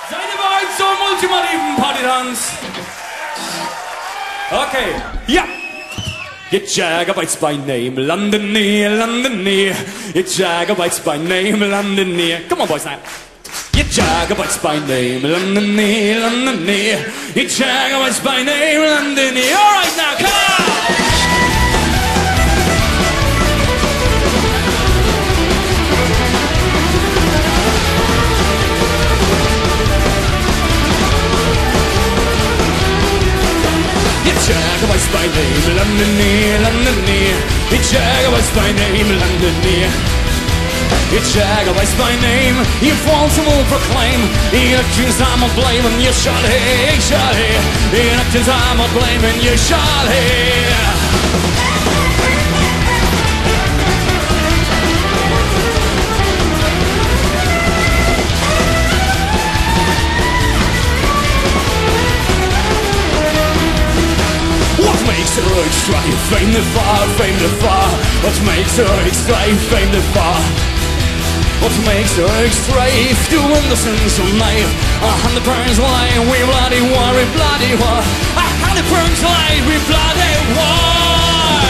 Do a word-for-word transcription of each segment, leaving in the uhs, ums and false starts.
Seid ihr bereit zum ultimativen Partytanz? Okay, ja! You Jacobites by name, London near, London near. You Jacobites by name, London near. Come on, boys, now. You Jacobites by name, London near, London near. You Jacobites by name, London near. All right, now, come on! Jacobites by name, London near, London near. You Jacobites by name, London near. You Jacobites by name, you false and will proclaim. The actions I'm not blaming, you shall hear, you shall hear. The actions I'm not blaming, you shall hear. What makes a road strife, fame the far, fame the far. What makes a road strife, fame the far. What makes a road strife, to innocence of life. A hundred pounds life, we bloody war, we bloody war. A hundred pounds life, we bloody war.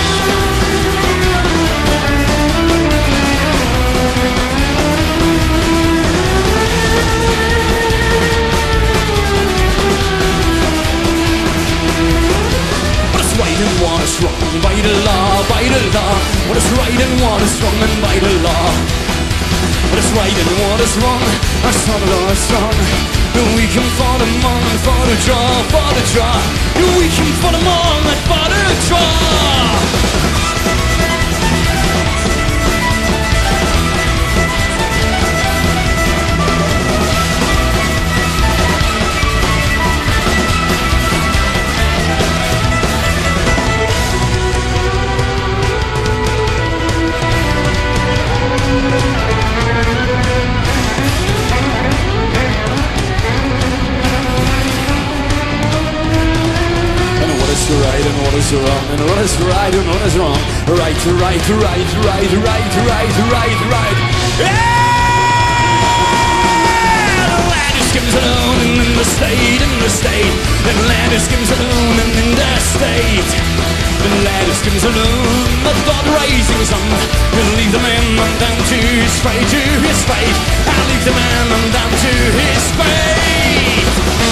Right and what is wrong by the law, by the law. What is right and what is wrong and by the law. What is right and what is wrong, our son of our strong. We can for the moment, for the draw, for the draw. We can for the moment, for the draw. Right and what is wrong, and what is right and what is wrong. Right, right, right, right, right, right, right, right. Yeah! The land is skims alone and in the state, in the state. The land is skims alone and in the state. The land is skims alone, but God raising some. He'll leave the man on down to his fate, to his fate. I'll leave the man on down to his fate.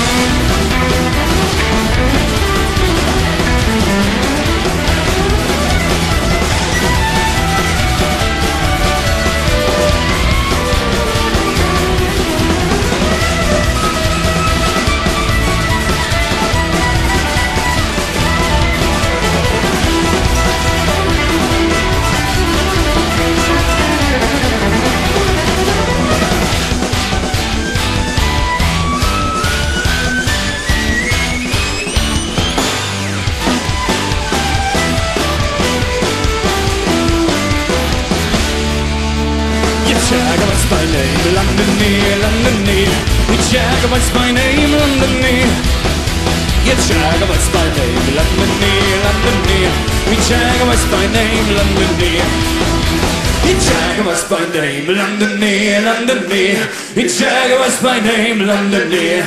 Jacobites by name, London near, London near. You Jacobites by name, London near. You Jacobites by name, London near, London near. You Jacobites by name, London near. You Jacobites by name, London near, London near. You Jacobites by name, London near.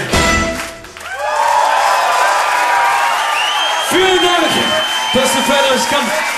Vielen Dank, dass du Fellows kommt.